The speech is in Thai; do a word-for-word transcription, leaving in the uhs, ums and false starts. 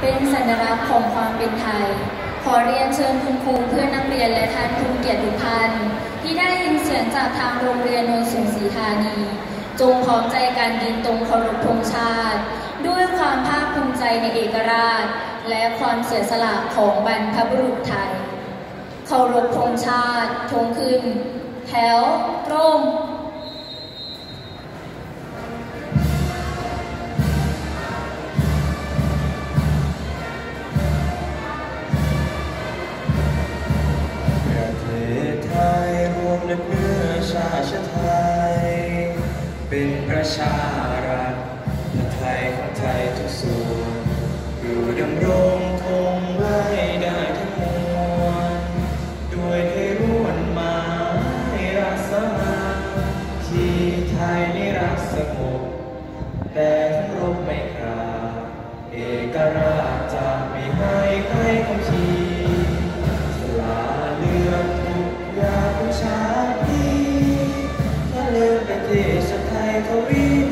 เป็นสัญลักษณ์ของความเป็นไทยขอเรียนเชิญคุณครูเพื่อนนักเรียนและท่านผู้เกียรติทุกท่านที่ได้ยินเสียงจากทางโรงเรียนโนนสูงศรีธานีจงพร้อมใจการยืนตรงเคารพธงชาติด้วยความภาคภูมิใจในเอกราชและความเสียสละของบรรพบุรุษไทยเคารพธงชาติธงขึ้นแถวตรงเนื้อชาติไทยเป็นประชารัฐไทยของไทยทุกส่วนอยู่ดำรงคงไว้ได้ทั้งมวลด้วยให้ร่วนมาให้รักสมาที่ไทยในรักสงบแต่ทั้งรบไม่กราบเอกราชจะไม่ให้ใครคำชีสละเลือดทุกอย่างของชาติเลือกประเทศไทยทวี